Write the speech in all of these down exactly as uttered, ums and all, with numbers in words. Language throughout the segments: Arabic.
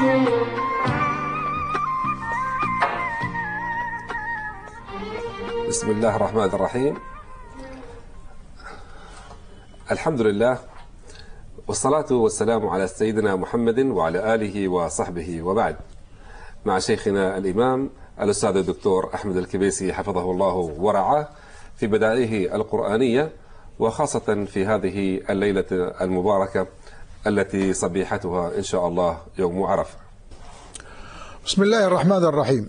بسم الله الرحمن الرحيم. الحمد لله والصلاة والسلام على سيدنا محمد وعلى آله وصحبه، وبعد. مع شيخنا الإمام الأستاذ الدكتور أحمد الكبيسي حفظه الله ورعاه في بدائعه القرآنية، وخاصة في هذه الليلة المباركة التي صبيحتها إن شاء الله يوم عرفة. بسم الله الرحمن الرحيم.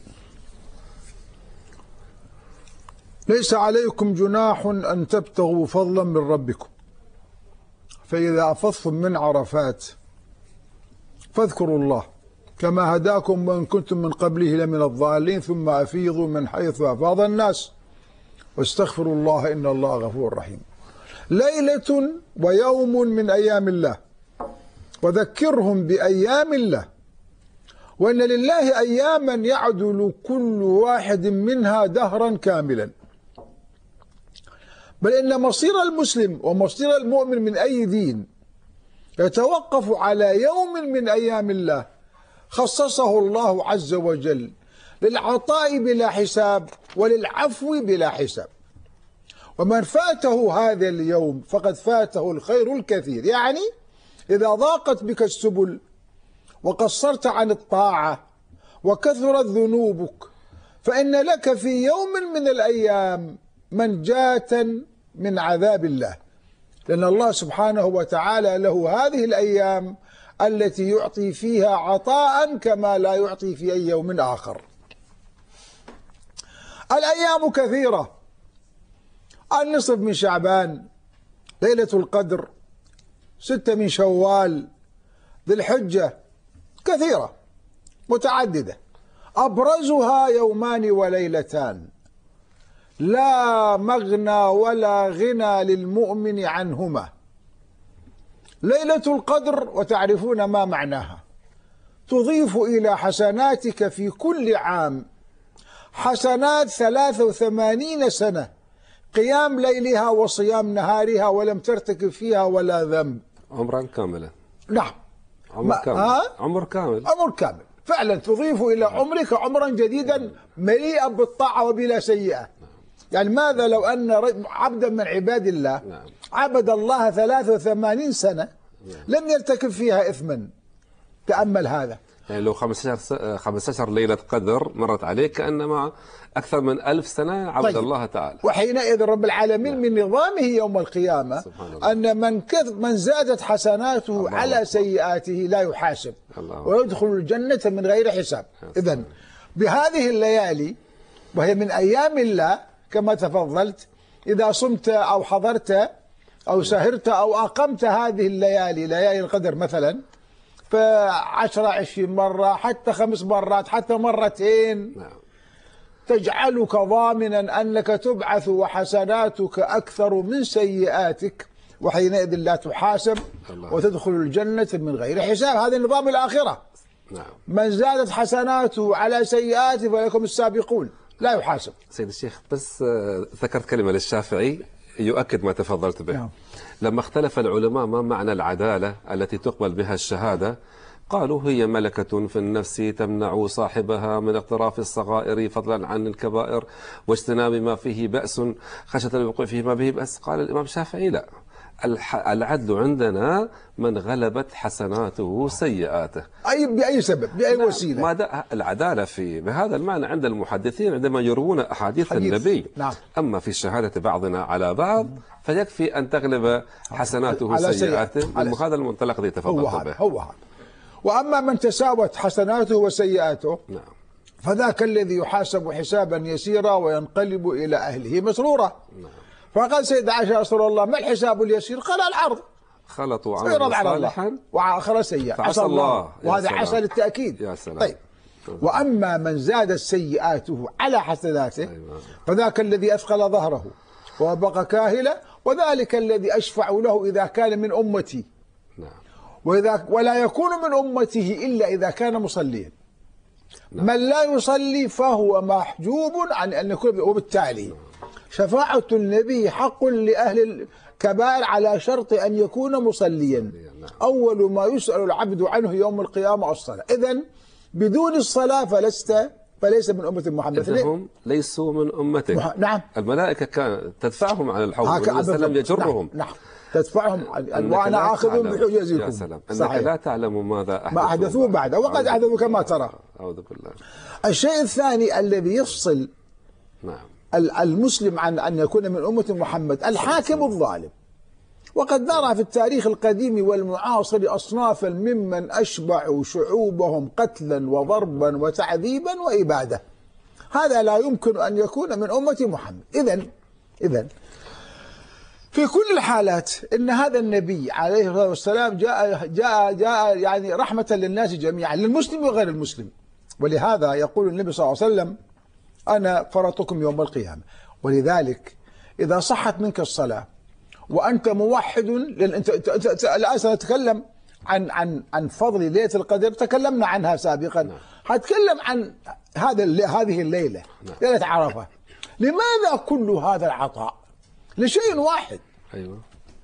ليس عليكم جناح أن تبتغوا فضلا من ربكم فإذا أفضتم من عرفات فاذكروا الله كما هداكم وإن كنتم من قبله لمن الضالين ثم أفيضوا من حيث أفاض الناس واستغفروا الله إن الله غفور رحيم. ليلة ويوم من أيام الله وذكرهم بأيام الله وإن لله أياما يعدل كل واحد منها دهرا كاملا، بل إن مصير المسلم ومصير المؤمن من أي دين يتوقف على يوم من أيام الله خصصه الله عز وجل للعطاء بلا حساب وللعفو بلا حساب. ومن فاته هذا اليوم فقد فاته الخير الكثير. يعني إذا ضاقت بك السبل وقصرت عن الطاعة وكثرت ذنوبك فإن لك في يوم من الأيام منجاة من عذاب الله، لأن الله سبحانه وتعالى له هذه الأيام التي يعطي فيها عطاء كما لا يعطي في أي يوم آخر. الأيام كثيرة: النصف من شعبان، ليلة القدر، ستة من شوال، ذي الحجة، كثيرة متعددة. أبرزها يومان وليلتان لا مغنى ولا غنى للمؤمن عنهما. ليلة القدر وتعرفون ما معناها، تضيف إلى حسناتك في كل عام حسنات ثلاث وثمانين سنة قيام ليلها وصيام نهارها ولم ترتكب فيها ولا ذنب. عمرا كاملا. نعم، عمر كامل. ها؟ عمر كامل. عمر كامل فعلا، تضيف إلى عمرك عمرا جديدا مليئا بالطاعة وبلا سيئة. يعني ماذا لو أن عبدا من عباد الله عبد الله ثلاث وثمانين سنة لم يرتكب فيها إثما؟ تأمل هذا. يعني لو خمسة عشر ليلة قدر مرت عليك كأنما أكثر من ألف سنة عبد طيب. الله تعالى. وحينئذ رب العالمين من نظامه يوم القيامة أن من من زادت حسناته على سيئاته لا يحاسب ويدخل الجنة من غير حساب. إذن بهذه الليالي وهي من أيام الله كما تفضلت، إذا صمت أو حضرت أو سهرت أو أقمت هذه الليالي، ليالي القدر مثلا، فعشرة عشرين مرة حتى خمس مرات حتى مرتين، تجعلك ضامنا أنك تبعث وحسناتك أكثر من سيئاتك، وحينئذ لا تحاسب وتدخل الجنة من غير حساب. هذا نظام الآخرة. من زادت حسناته على سيئاته فلكم السابقون، لا يحاسب. سيد الشيخ، بس ذكرت كلمة للشافعي يؤكد ما تفضلت به. نعم. لما اختلف العلماء ما معنى العدالة التي تقبل بها الشهادة، قالوا هي ملكة في النفس تمنع صاحبها من اقتراف الصغائر فضلا عن الكبائر واجتناب ما فيه بأس خشية الوقوع فيه ما به بأس. قال الإمام الشافعي لا، العدل عندنا من غلبت حسناته سيئاته. أي بأي سبب، بأي وسيلة. ما العدالة في بهذا المعنى عند المحدثين عندما يروون أحاديث حديث. النبي. نعم. أما في شهادة بعضنا على بعض فيكفي أن تغلب حسناته سيئاته. وهذا المنطلق الذي تفضلت به. هو هذا. وأما من تساوت حسناته وسيئاته، نعم، فذاك الذي يحاسب حسابا يسيرا وينقلب إلى أهله مسرورا. نعم. فقال سيد عائشة يا رسول الله ما الحساب اليسير؟ قال العرض. خلطوا عملا صالحا وآخر سيئا عسى الله، وهذا عسى للتأكيد. يا سلام. طيب. وأما من زادت سيئاته على حسناته، أيوة، فذاك الذي أثقل ظهره وبقى كاهلا، وذلك الذي أشفع له إذا كان من أمتي. نعم. وإذا ولا يكون من أمته إلا إذا كان مصليا. نعم. من لا يصلي فهو محجوب عن أن يكون. وبالتالي نعم. شفاعة النبي حق لأهل كبائر على شرط أن يكون مصليا. أول ما يسأل العبد عنه يوم القيامة الصلاة. إذن بدون الصلاة فلست فليس من أمة محمد. هم ليسوا من أمته. مح... نعم. الملائكة كانت تدفعهم عن الحوض والنبي صلى الله عليه وسلم يجرهم. نعم. نعم. تدفعهم وأنا آخذ بحجزكم. يا سلام. أنك لا تعلم ماذا أحدثوا ما أحدثوا بعد وقد أحدثوا كما ترى. أعوذ بالله. الشيء الثاني الذي يفصل نعم المسلم عن أن يكون من أمة محمد الحاكم الظالم. وقد نرى في التاريخ القديم والمعاصر أصنافا ممن أشبعوا شعوبهم قتلا وضربا وتعذيبا وإبادة. هذا لا يمكن أن يكون من أمة محمد. إذن إذن في كل الحالات إن هذا النبي عليه الصلاة والسلام جاء جاء جاء يعني رحمة للناس جميعا، للمسلم وغير المسلم. ولهذا يقول النبي صلى الله عليه وسلم: أنا فرطكم يوم القيامة. ولذلك إذا صحت منك الصلاة وأنت موحد، لأن أنت الآن سنتكلم عن عن عن فضل ليلة القدر، تكلمنا عنها سابقا. هتكلم عن هذا هذه الليلة، ليلة عرفة. لماذا كل هذا العطاء؟ لشيء واحد. أيوة.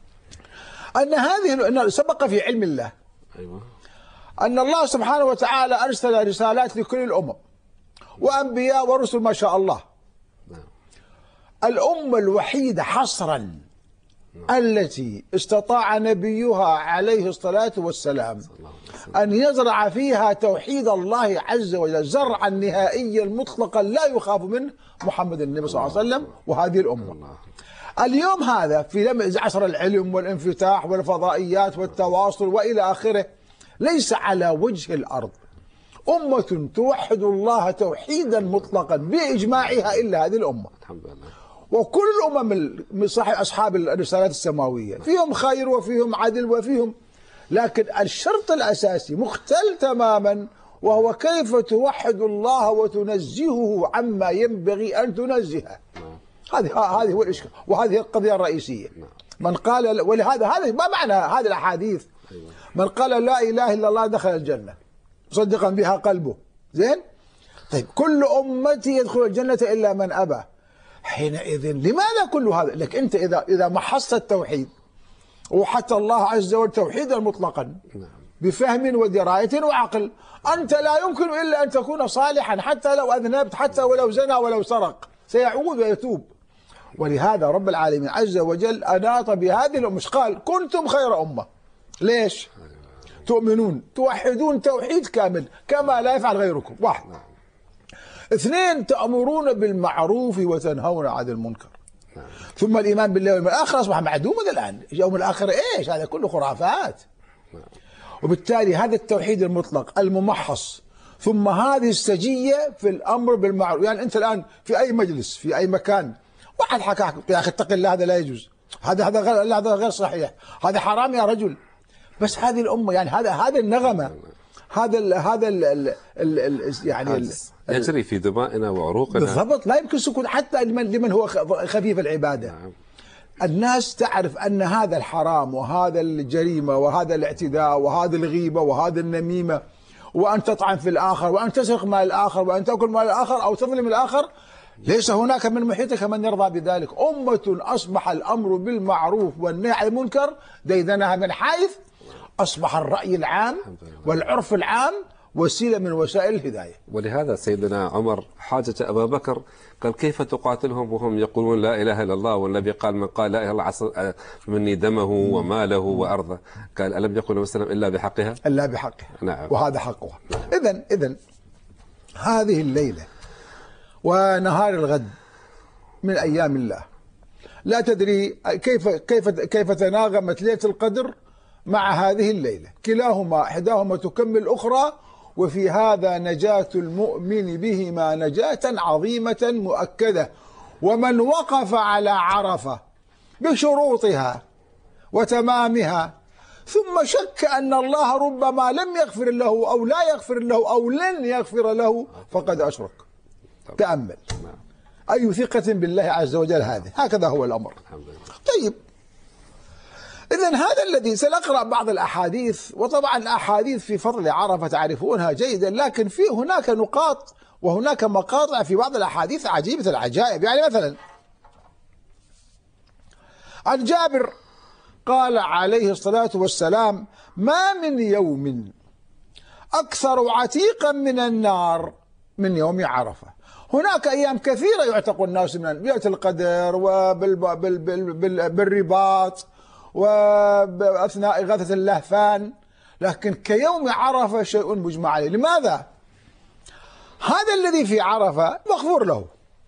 أن هذه أن سبق في علم الله. أيوة. أن الله سبحانه وتعالى أرسل رسالات لكل الأمم وأنبياء ورسل ما شاء الله. نعم. الأمة الوحيدة حصرا نعم. التي استطاع نبيها عليه الصلاة والسلام أن يزرع فيها توحيد الله عز وجل زرعا نهائيا مطلقا لا يخاف منه محمد النبي صلى الله عليه وسلم وهذه الأمة. الله. اليوم هذا في عصر العلم والانفتاح والفضائيات والتواصل وإلى آخره، ليس على وجه الأرض أمة توحد الله توحيدا مطلقا بإجماعها إلا هذه الأمة. الحمد لله. وكل الأمم من صاحب أصحاب الرسالات السماوية فيهم خير وفيهم عدل وفيهم، لكن الشرط الأساسي مختل تماما، وهو كيف توحد الله وتنزهه عما ينبغي أن تنزهه. هذه هذه هو الإشكال، وهذه القضية الرئيسية. من قال، ولهذا هذا ما معنى هذه الأحاديث؟ من قال لا إله إلا الله دخل الجنة مصدقا بها قلبه. زين؟ طيب كل أمتي يدخل الجنة إلا من أبى. حينئذ لماذا كل هذا؟ لك أنت إذا إذا محصت التوحيد وحتى الله عز وجل توحيدا مطلقا بفهم ودراية وعقل، أنت لا يمكن إلا أن تكون صالحا حتى لو أذنبت، حتى ولو زنى ولو سرق سيعود ويتوب. ولهذا رب العالمين عز وجل أناط بهذه الأمة، قال: كنتم خير أمة. ليش؟ تؤمنون توحدون توحيد كامل كما لا يفعل غيركم. واحد. اثنين، تأمرون بالمعروف وتنهون عن المنكر. ثم الإيمان بالله واليوم الآخر أصبح معدوما الآن. يوم الآخر إيش؟ هذا كله خرافات. وبالتالي هذا التوحيد المطلق الممحص، ثم هذه السجية في الأمر بالمعروف. يعني أنت الآن في أي مجلس في أي مكان واحد حكاك: يا أخي اتق الله، هذا لا يجوز، هذا هذا غير هذا غير صحيح، هذا حرام يا رجل. بس هذه الأمة يعني هذا هذا النغمة، هذا ال هذا ال ال ال يعني ال يجري في دمائنا وعروقنا بالضبط، لا يمكن سكون حتى لمن لمن هو خفيف العبادة. نعم. الناس تعرف أن هذا الحرام وهذا الجريمة وهذا الاعتداء وهذا الغيبة وهذا النميمة، وأن تطعن في الآخر وأن تسرق مال الآخر وأن تأكل مال الآخر أو تظلم الآخر، ليس هناك من محيطك من يرضى بذلك. أمة أصبح الأمر بالمعروف والنهي عن المنكر ديدنها من حيث أصبح الرأي العام والعرف العام وسيلة من وسائل الهداية. ولهذا سيدنا عمر حاجة أبا بكر قال: كيف تقاتلهم وهم يقولون لا إله إلا الله؟ والنبي قال: من قال لا إله إلا الله مني دمه وماله وأرضه. قال: ألم يقل النبي صلى الله عليه وسلم إلا بحقها؟ إلا بحقها. نعم. وهذا حقها. إذن إذن هذه الليلة ونهار الغد من أيام الله، لا تدري كيف كيف كيف تناغمت ليلة القدر مع هذه الليلة، كلاهما إحداهما تكمل الأخرى، وفي هذا نجاة المؤمن بهما نجاة عظيمة مؤكدة. ومن وقف على عرفة بشروطها وتمامها ثم شك أن الله ربما لم يغفر له أو لا يغفر له أو لن يغفر له فقد أشرك. تأمل أي ثقة بالله عز وجل هذه. هكذا هو الأمر. طيب، إذن هذا الذي سنقرأ بعض الأحاديث، وطبعا الأحاديث في فضل عرفة تعرفونها جيدا، لكن في هناك نقاط وهناك مقاطع في بعض الأحاديث عجيبة العجائب. يعني مثلا عن جابر قال عليه الصلاة والسلام: ما من يوم أكثر عتيقا من النار من يوم عرفة. هناك أيام كثيرة يعتق الناس من ليلة القدر وبالرباط وأثناء إغاثة اللهفان، لكن كيوم عرفة شيء مجمع عليه. لماذا؟ هذا الذي في عرفة مغفور له،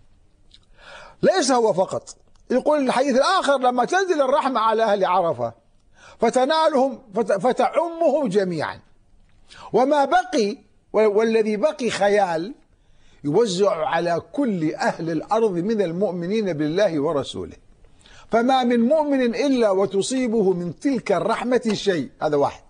ليس هو فقط. يقول الحديث الآخر: لما تنزل الرحمة على أهل عرفة فتنالهم فتعمهم جميعا، وما بقي والذي بقي خيال يوزع على كل أهل الأرض من المؤمنين بالله ورسوله، فما من مؤمن إلا وتصيبه من تلك الرحمة شيء. هذا واحد.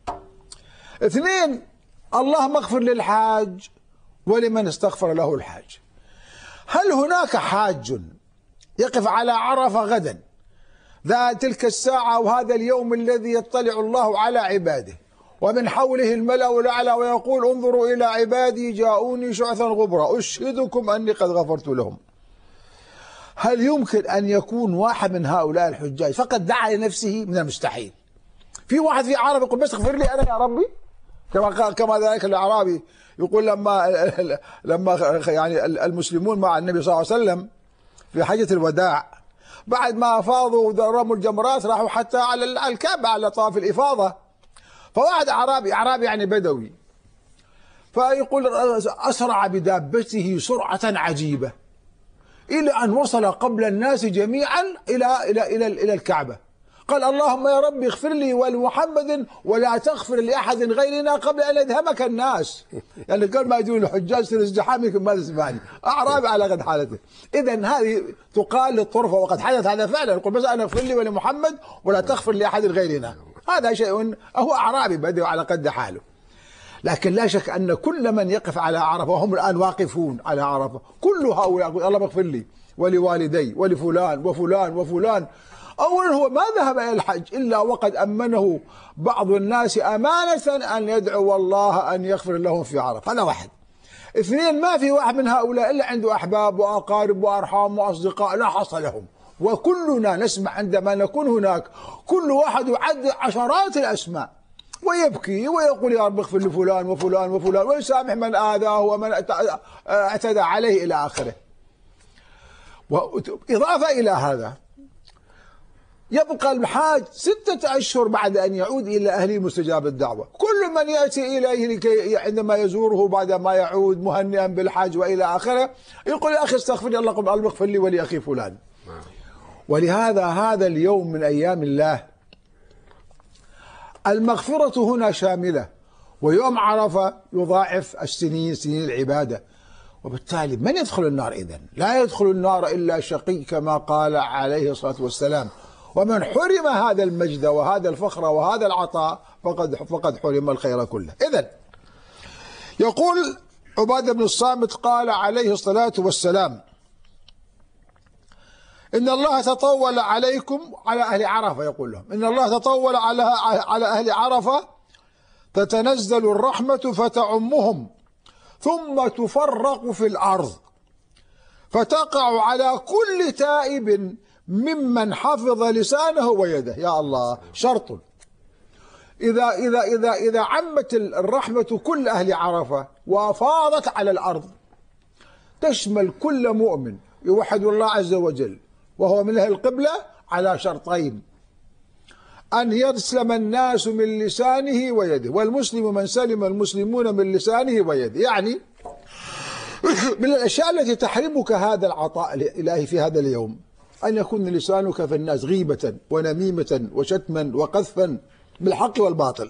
اثنين: الله مغفر للحاج ولمن استغفر له الحاج. هل هناك حاج يقف على عرفة غدا ذات تلك الساعة وهذا اليوم الذي يطلع الله على عباده ومن حوله الملأ الأعلى ويقول: انظروا إلى عبادي جاءوني شعثا غبرا أشهدكم أني قد غفرت لهم؟ هل يمكن أن يكون واحد من هؤلاء الحجاج فقد دعا لنفسه؟ من المستحيل. في واحد في عرفة يقول: بس اغفر لي أنا يا ربي، كما قال كما ذلك الأعرابي يقول لما لما يعني المسلمون مع النبي صلى الله عليه وسلم في حجة الوداع، بعد ما أفاضوا ورموا الجمرات راحوا حتى على الكعبة على طواف الإفاضة، فواحد أعرابي أعرابي يعني بدوي، فيقول: أسرع بدابته سرعة عجيبة إلى أن وصل قبل الناس جميعا إلى إلى إلى إلى الكعبة، قال: اللهم يا رب اغفر لي ولمحمد ولا تغفر لأحد غيرنا قبل أن يدهمك الناس. يعني قبل ما يجون الحجاج يصير ازدحام يمكن ما تسمعني، أعرابي على قد حالته. إذا هذه تقال للطرفة، وقد حدث هذا فعلا. يقول: بس أنا اغفر لي ولمحمد ولا تغفر لأحد غيرنا. هذا شيء هو أعرابي بدأ على قد حاله. لكن لا شك أن كل من يقف على عرفة، وهم الآن واقفون على عرفة، كل هؤلاء يقول: اللهم اغفر لي ولوالدي ولفلان وفلان وفلان. أولا هو ما ذهب إلى الحج إلا وقد أمنه بعض الناس أمانة أن يدعو الله أن يغفر لهم في عرفة. هذا واحد. اثنين: ما في واحد من هؤلاء إلا عنده أحباب وأقارب وأرحام وأصدقاء لا حصر لهم، وكلنا نسمع عندما نكون هناك كل واحد يعد عشرات الأسماء ويبكي ويقول: يا رب اغفر لفلان وفلان وفلان، ويسامح من آذاه ومن اعتدى عليه إلى آخره. وإضافة إلى هذا يبقى الحاج ستة أشهر بعد أن يعود إلى أهله مستجاب الدعوة. كل من يأتي إليه لكي عندما يزوره بعد ما يعود مهنئا بالحج وإلى آخره يقول: يا أخي استغفر لي، اللهم اغفر لي ولأخي فلان. ولهذا هذا اليوم من أيام الله المغفرة هنا شاملة، ويوم عرفة يضاعف السنين سنين العبادة. وبالتالي من يدخل النار إذن؟ لا يدخل النار إلا شقي كما قال عليه الصلاة والسلام: ومن حرم هذا المجد وهذا الفخر وهذا العطاء فقد فقد حرم الخير كله. إذن يقول عبادة بن الصامت قال عليه الصلاة والسلام: إن الله تطول عليكم على أهل عرفة، يقول لهم: إن الله تطول على على أهل عرفة تتنزل الرحمة فتعمهم ثم تفرق في الأرض فتقع على كل تائب ممن حفظ لسانه ويده. يا الله، شرط. إذا إذا إذا إذا عمت الرحمة كل أهل عرفة وفاضت على الأرض تشمل كل مؤمن يوحد الله عز وجل وهو من أهل القبلة على شرطين: أن يسلم الناس من لسانه ويده، والمسلم من سلم المسلمون من لسانه ويده. يعني من الأشياء التي تحرمك هذا العطاء الإلهي في هذا اليوم أن يكون لسانك في الناس غيبة ونميمة وشتما وقذفا بالحق والباطل.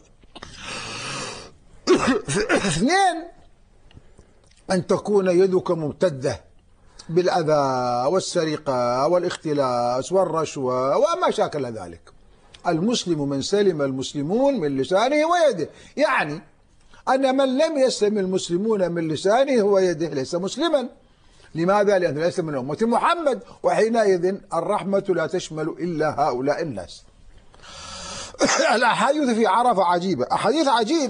اثنين: أن تكون يدك ممتدة بالأذى والسرقة والاختلاس والرشوة وما شاكل ذلك. المسلم من سلم المسلمون من لسانه ويده، يعني أن من لم يسلم المسلمون من لسانه ويده ليس مسلما. لماذا؟ لأنه ليس من أمة محمد، وحينئذ الرحمة لا تشمل إلا هؤلاء الناس. الأحاديث في عرفة عجيبة. أحاديث عجيب.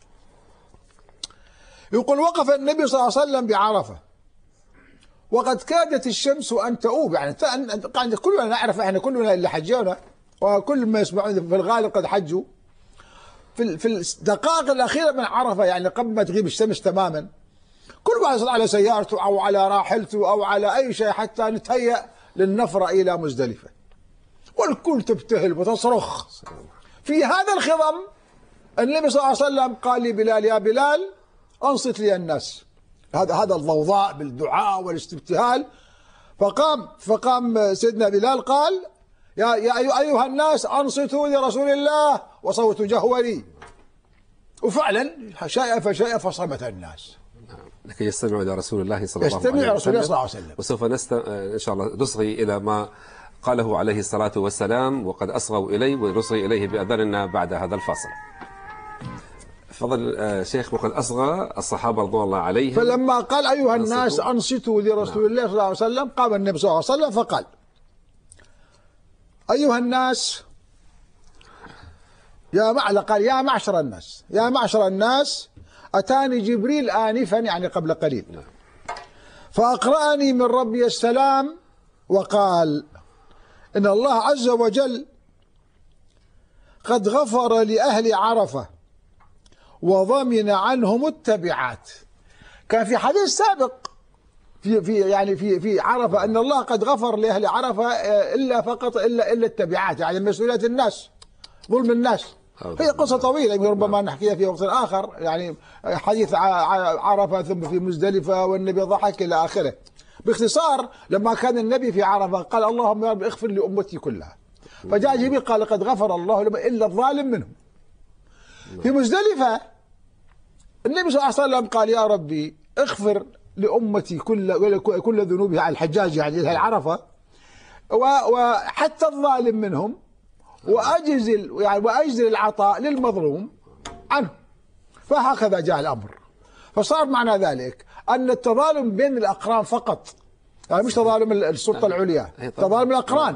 يقول: وقف النبي صلى الله عليه وسلم بعرفة وقد كادت الشمس أن تؤوب. يعني كلنا نعرف، احنا كلنا اللي حجينا وكل ما يسمعون في الغالب قد حجوا في في الدقائق الأخيرة من عرفة، يعني قبل ما تغيب الشمس تماما، كل واحد يصعد على سيارته أو على راحلته أو على أي شيء حتى نتهيأ للنفرة إلى مزدلفة، والكل تبتهل وتصرخ. في هذا الخضم النبي صلى الله عليه وسلم قال لبلال: يا بلال أنصت لي الناس. هذا هذا الضوضاء بالدعاء والاستبتهال. فقام فقام سيدنا بلال قال: يا يا أيها الناس أنصتوا لرسول الله وصوت جهوري. وفعلا شاء فشاء فصمت الناس لكي يستمعوا إلى رسول الله صلى الله عليه وسلم. يستمع رسول الله صلى الله عليه وسلم. وسوف نست... إن شاء الله نصغي إلى ما قاله عليه الصلاة والسلام، وقد أصغوا إليه ونصغي إليه بأذاننا بعد هذا الفاصل. فضل شيخ. وقد أصغى الصحابة رضوان الله عليهم، فلما قال: أيها الناس أنصتوا لرسول الله صلى الله عليه وسلم، قام النبي صلى الله عليه وسلم فقال: أيها الناس، يا معشر قال يا معشر الناس يا معشر الناس أتاني جبريل آنفا، يعني قبل قليل، فأقرأني من ربي السلام وقال: إن الله عز وجل قد غفر لأهل عرفة وضمن عنهم التبعات. كان في حديث سابق في في يعني في في عرفة أن الله قد غفر لأهل عرفة إلا فقط إلا إلا التبعات، يعني مسؤولية الناس، ظلم الناس. هي قصة طويلة ربما نحكيها في وقت آخر، يعني حديث عرفة ثم في مزدلفة والنبي ضحك إلى آخره. باختصار لما كان النبي في عرفة قال: اللهم يا رب اغفر لأمتي كلها. فجاء جبريل قال: قد غفر الله لهم إلا الظالم منهم. في مزدلفة النبي صلى الله عليه وسلم قال: يا ربي اغفر لأمتي كل كل ذنوبها على الحجاج، يعني أهل عرفة، وحتى الظالم منهم، وأجزل يعني وأجزل العطاء للمظلوم عنه. فهكذا جاء الأمر. فصار معنى ذلك أن التظالم بين الأقران فقط، يعني مش تظالم السلطة العليا، تظالم الأقران،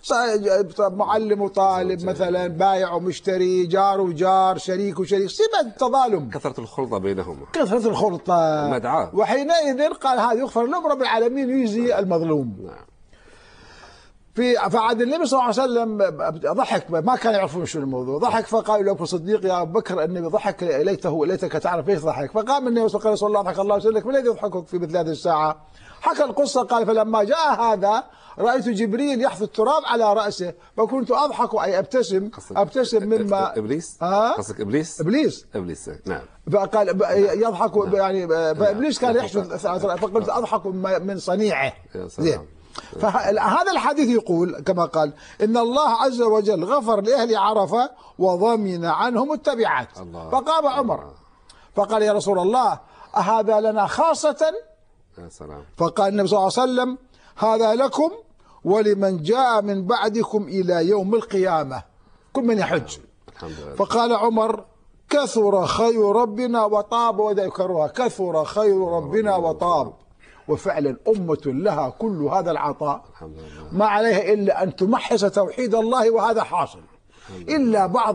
معلم وطالب مثلا، بايع ومشتري، جار وجار، شريك وشريك، سمة التظالم، كثرة الخلطة بينهم، كثرة الخلطة مدعاة. وحينئذ قال: هذا يغفر لهم رب العالمين يجزي المظلوم. نعم. في فعاد النبي صلى الله عليه وسلم ضحك، ما كان يعرفون شو الموضوع، ضحك فقال له: صديق يا ابو بكر النبي ضحك، ليته ليتك تعرف ليش ضحك. فقام النبي صلى الله عليه وسلم: ضحك الله وسلمك، ما الذي يضحكك في مثل هذه الساعه؟ حكى القصه. قال: فلما جاء هذا رايت جبريل يحث التراب على راسه فكنت اضحك اي ابتسم ابتسم مما ابليس. قصدك ابليس؟ ابليس ابليس نعم. فقال يضحك يعني، فابليس كان يحشد، فقلت اضحك من صنيعه. زين. فهذا الحديث يقول كما قال: إن الله عز وجل غفر لأهل عرفة وضمن عنهم التبعات. فقام عمر فقال: يا رسول الله أهذا لنا خاصة؟ فقال النبي صلى الله عليه وسلم: هذا لكم ولمن جاء من بعدكم إلى يوم القيامة، كل من يحج. فقال عمر: كثر خير ربنا وطاب، وذكرها كثر خير ربنا وطاب. وفعلا أمة لها كل هذا العطاء ما عليها إلا أن تمحص توحيد الله، وهذا حاصل. إلا بعض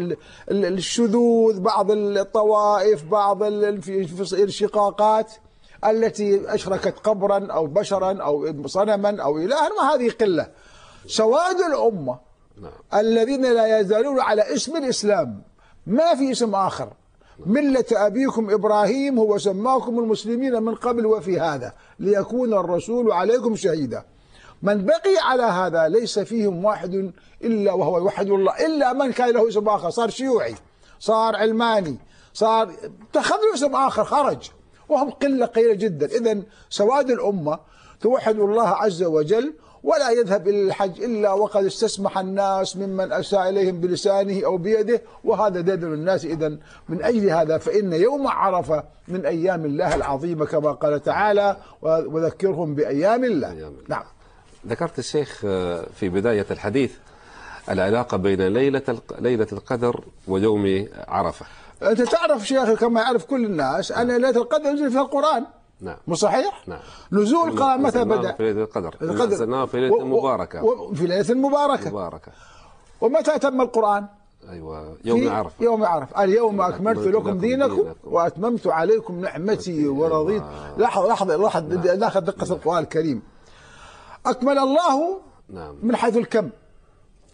الشذوذ، بعض الطوائف، بعض الانشقاقات التي أشركت قبرا أو بشرا أو صنما أو إلها، وهذه قلة. سواد الأمة الذين لا يزالون على اسم الإسلام، ما في اسم آخر، ملة أبيكم إبراهيم هو سماكم المسلمين من قبل وفي هذا ليكون الرسول عليكم شهيدا. من بقي على هذا ليس فيهم واحد إلا وهو يوحد الله، إلا من كان له اسم آخر، صار شيوعي، صار علماني، صار اتخذ له اسم آخر، خرج، وهم قلة قليلة جدا. إذن سواد الأمة توحد الله عز وجل، ولا يذهب إلى الحج إلا وقد استسمح الناس ممن أساء إليهم بلسانه أو بيده، وهذا ديدن الناس. إذن من أجل هذا فإن يوم عرفة من أيام الله العظيمة كما قال تعالى: وذكرهم بأيام الله. أيام. نعم. ذكرت الشيخ في بداية الحديث العلاقة بين ليلة ليلة القدر ويوم عرفة. أنت تعرف شيخ كما يعرف كل الناس أن ليلة القدر نزل فيها القرآن. نعم. مو صحيح؟ نعم. نزول القرآن متى بدأ؟ في ليلة القدر. نزلناه في ليلة مباركة. وفي ليلة مباركة. مباركة. ومتى تم القرآن؟ أيوة يوم عرفة. يوم عرفة. اليوم أكملت لكم دينكم وأتممت عليكم نعمتي ورضيت. لحظة لحظة لحظة ناخذ دقة القرآن الكريم. أكمل الله. نعم. من حيث الكم.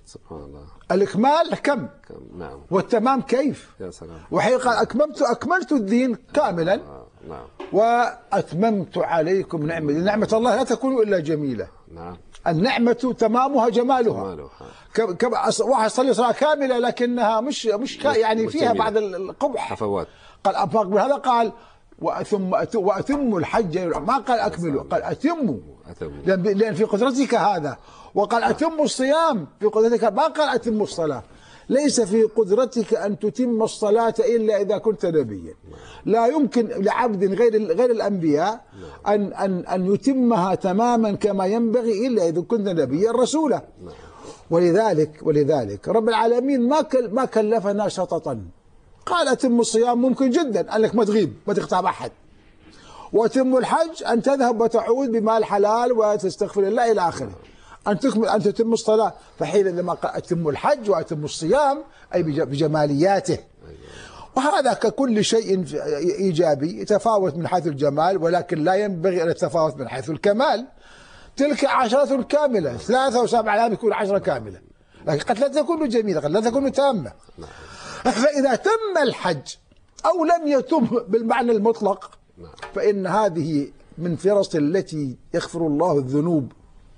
سبحان الله. الإكمال كم؟ كم نعم. والتمام كيف؟ يا سلام. وحين قال أكملت أكملت الدين كاملا. آه. نعم. وأتممت عليكم نعمتي. نعمة الله لا تكون إلا جميلة. نعم. النعمة تمامها جمالها. جمالها. كم واحد صلي صلاة كاملة لكنها مش مش يعني فيها بعض القبح. حفوات. قال أفاق بهذا قال وأتم وأتم الحج، ما قال أكملوا، قال أتموا. لأن في قدرتك هذا. وقال أتم الصيام في قدرتك، ما قال أتم الصلاة. ليس في قدرتك أن تتم الصلاة إلا إذا كنت نبيا. لا يمكن لعبد غير غير الأنبياء أن أن أن يتمها تماما كما ينبغي إلا إذا كنت نبيا رسولا. ولذلك ولذلك رب العالمين ما ما كلفنا شططا. قال أتم الصيام ممكن جدا أنك ما تغيب ما تقطع أحد. وأتم الحج أن تذهب وتعود بمال حلال وتستغفر الله إلى آخره. أن تكمل أن تتم الصلاة، فحين لما قال أتم الحج وأتم الصيام أي بجمالياته. وهذا ككل شيء إيجابي يتفاوت من حيث الجمال، ولكن لا ينبغي أن يتفاوت من حيث الكمال. تلك عشرة كاملة، ثلاثة وسبعة أيام يكون عشرة كاملة، لكن قد لا تكون جميلة، قد لا تكون تامة. فإذا تم الحج أو لم يتم بالمعنى المطلق فإن هذه من فرص التي يغفر الله الذنوب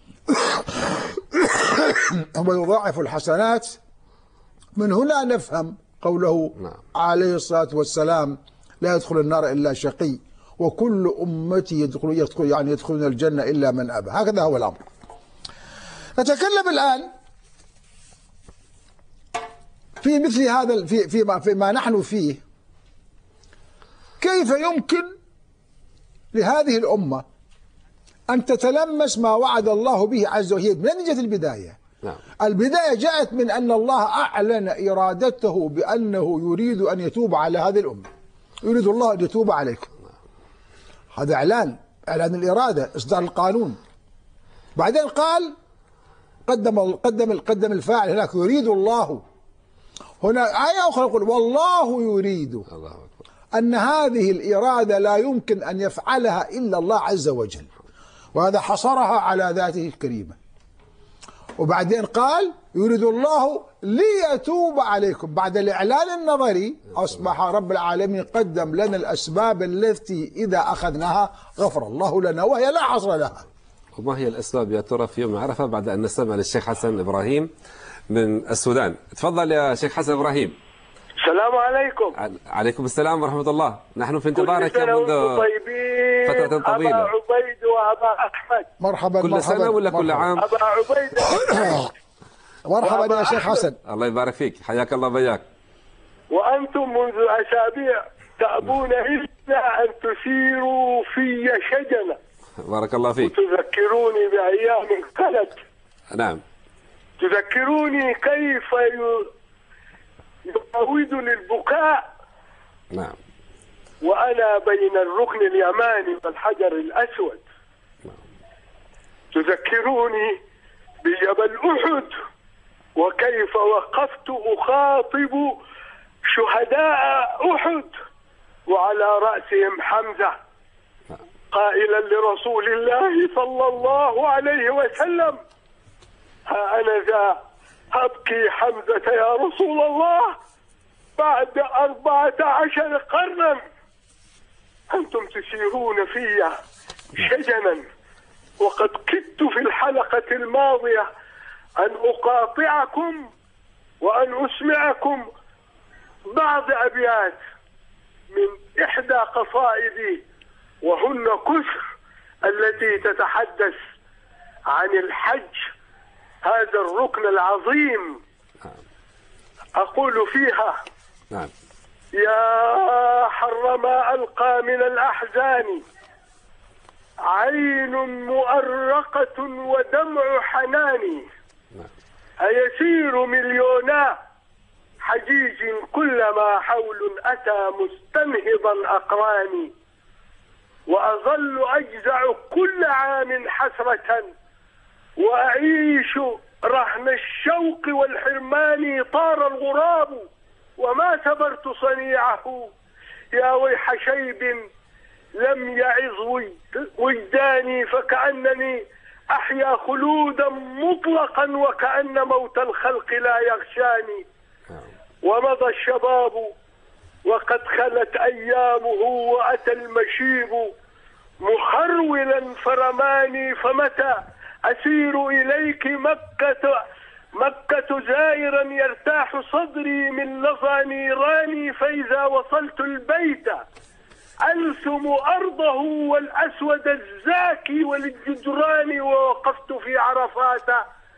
ويضاعف الحسنات. من هنا نفهم قوله عليه الصلاة والسلام لا يدخل النار إلا شقي وكل أمتي يدخل يدخل يعني يدخلون الجنة إلا من أبى. هكذا هو الأمر. نتكلم الآن في مثل هذا في فيما فيما نحن فيه. كيف يمكن لهذه الأمة أن تتلمس ما وعد الله به عز وجل؟ من جهة البداية. نعم. البداية جاءت من أن الله أعلن إرادته بأنه يريد أن يتوب على هذه الأمة. يريد الله أن يتوب عليك. هذا إعلان إعلان الإرادة، إصدار القانون. بعدين قال قدم قدم قدم الفاعل هناك يريد الله. هنا آية أخرى يقول والله يريد. الله أكبر. أن هذه الإرادة لا يمكن أن يفعلها إلا الله عز وجل، وهذا حصرها على ذاته الكريمة. وبعدين قال يريد الله ليتوب عليكم. بعد الإعلان النظري أصبح رب العالمين قدم لنا الأسباب التي إذا أخذناها غفر الله لنا، وهي لا حصر لها. وما هي الأسباب يا ترى في يوم عرفة؟ بعد أن نستمع للشيخ حسن إبراهيم من السودان. تفضل يا شيخ حسن إبراهيم. السلام عليكم. عليكم السلام ورحمة الله. نحن في انتظارك منذ فترة طويلة. أبا عبيد وأبا أحمد. مرحبا. كل مرحبا سنة ولا مرحبا. كل عام؟ أبا عبيد. مرحبا يا شيخ حسن. الله يبارك فيك، حياك الله بياك. وأنتم منذ أسابيع تأبون إلا أن تثيروا في شجنة. بارك الله فيك. وتذكروني بأيام خلت. نعم. تذكروني كيف يعودني البكاء. نعم. وأنا بين الركن اليماني والحجر الأسود. نعم. تذكروني بجبل أحد وكيف وقفت أخاطب شهداء أحد وعلى رأسهم حمزة قائلا لرسول الله صلى الله عليه وسلم ها أنا ذا أبكي حمزة يا رسول الله بعد أربعة عشر قرنا أنتم تسيرون في شجنا، وقد كدت في الحلقة الماضية أن أقاطعكم وأن أسمعكم بعض أبيات من إحدى قصائدي وهن كثر التي تتحدث عن الحج، هذا الركن العظيم. أقول فيها نعم. يا حر ما ألقى من الأحزان عين مؤرقة ودمع حنان، أيسير مليونا حجيج كلما حول أتى مستنهضا أقراني، وأظل أجزع كل عام حسرة وأعيش رهن الشوق والحرمان. طار الغراب وما سبرت صنيعه يا ويح شيب لم يعظ وجداني، فكأنني أحيا خلودا مطلقا وكأن موت الخلق لا يغشاني. ومضى الشباب وقد خلت أيامه وأتى المشيب مخرولا فرماني، فمتى أسير إليك مكة مكة زائرا يرتاح صدري من لظى نيراني، فإذا وصلت البيت ألثم أرضه والأسود الزاكي وللجدران، ووقفت في عرفات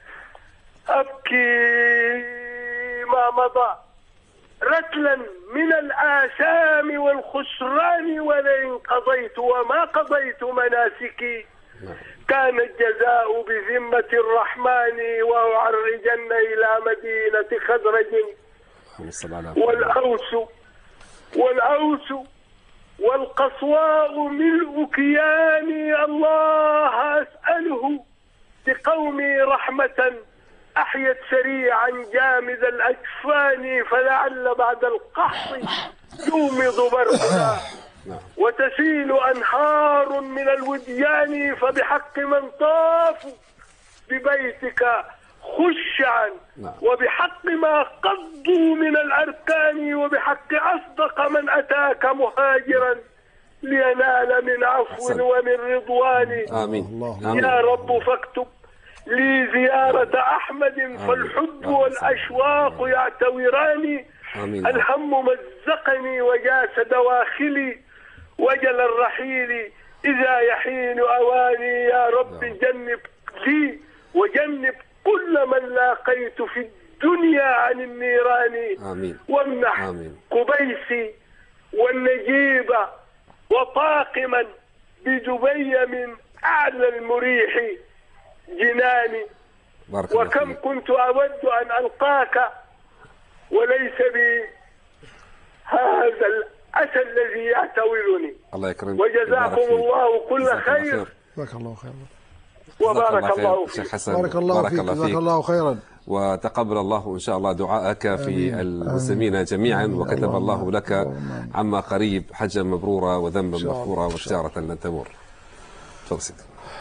أبكي ما مضى رتلا من الآثام والخسران، ولئن قضيت وما قضيت مناسكي كان الجزاء بذمة الرحمن، وأعرجن إلى مدينة خزرج والأوس والأوس والقصواء ملء كياني. الله أسأله بقومي رحمة أحيت سريعا جامد الأجفان، فلعل بعد القحط يومض برقنا وتسيل أنهار من الوديان، فبحق من طاف ببيتك خشعا وبحق ما قضوا من الأركان، وبحق أصدق من أتاك مهاجرا لينال من عفو ومن رضوان. آمين. يا رب فاكتب لي زيارة أحمد، فالحب والأشواق يعتوران. الهم مزقني وجاس دواخلي وجل الرحيل إذا يحين أواني. يا رب جنب لي وجنب كل من لاقيت في الدنيا عن النيران. آمين. وامنح آمين. قبيسي والنجيب وطاقما بدبي من أعلى المريح جناني. وكم كنت أود أن ألقاك وليس بي هذا الأسى الذي يعتولني. الله يكرمك. وجزاكم الله كل خير. جزاك الله خيرا. وبارك الله فيك. شيخ حسن. بارك الله فيك. جزاك الله خيرا. وتقبل الله إن شاء الله دعاءك في المسلمين جميعا، وكتب الله لك عما قريب حجا مبرورا وذنبا مغفورا وتجارة لن تمر. تفضل.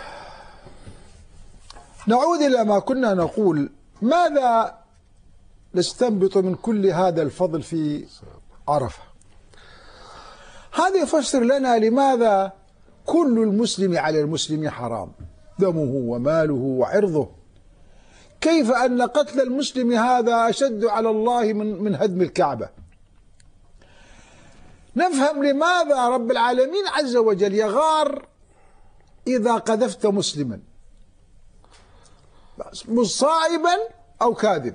نعود إلى ما كنا نقول. ماذا نستنبط من كل هذا الفضل في عرفة؟ هذا يفسر لنا لماذا كل المسلم على المسلم حرام، دمه وماله وعرضه. كيف أن قتل المسلم هذا أشد على الله من من هدم الكعبة. نفهم لماذا رب العالمين عز وجل يغار إذا قذفت مسلما مصائبا أو كاذب.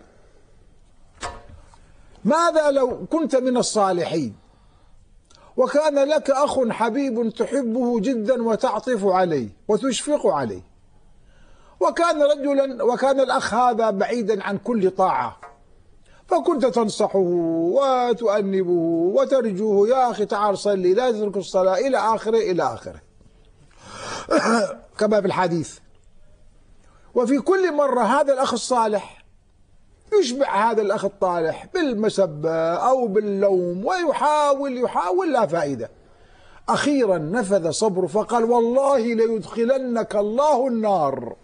ماذا لو كنت من الصالحين وكان لك أخ حبيب تحبه جدا وتعطف عليه وتشفق عليه، وكان رجلا وكان الأخ هذا بعيدا عن كل طاعة، فكنت تنصحه وتؤنبه وترجوه، يا أخي تعال صلي، لا تترك الصلاة، إلى آخره إلى آخره كما في الحديث. وفي كل مرة هذا الأخ الصالح يشبع هذا الأخ الطالح بالمسبة أو باللوم، ويحاول يحاول لا فائدة. أخيرا نفذ صبره فقال والله ليدخلنك الله النار.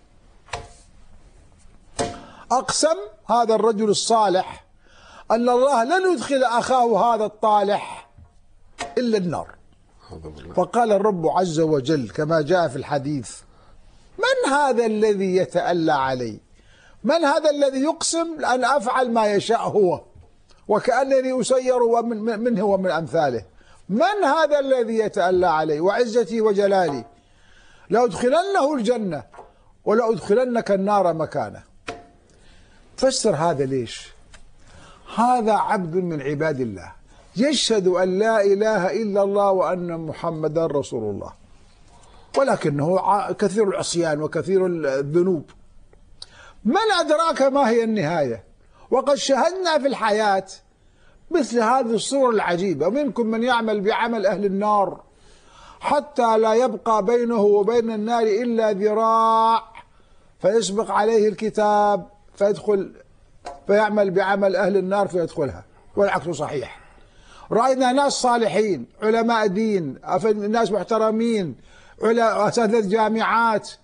أقسم هذا الرجل الصالح أن الله لن يدخل أخاه هذا الطالح إلا النار. فقال الرب عز وجل كما جاء في الحديث: من هذا الذي يتألى علي؟ من هذا الذي يقسم أن أفعل ما يشاء هو وكأنني أسير منه ومن أمثاله؟ من هذا الذي يتألى علي؟ وعزتي وجلالي لأدخلنه الجنة ولأدخلنك النار مكانه. فسر هذا ليش؟ هذا عبد من عباد الله يشهد أن لا إله إلا الله وأن محمدا رسول الله، ولكنه كثير العصيان وكثير الذنوب. من أدراك ما هي النهاية؟ وقد شهدنا في الحياة مثل هذه الصور العجيبة. منكم من يعمل بعمل أهل النار حتى لا يبقى بينه وبين النار إلا ذراع، فيسبق عليه الكتاب فيدخل فيعمل بعمل أهل النار فيدخلها، والعكس صحيح. رأينا ناس صالحين، علماء دين، ناس محترمين، أساتذة جامعات،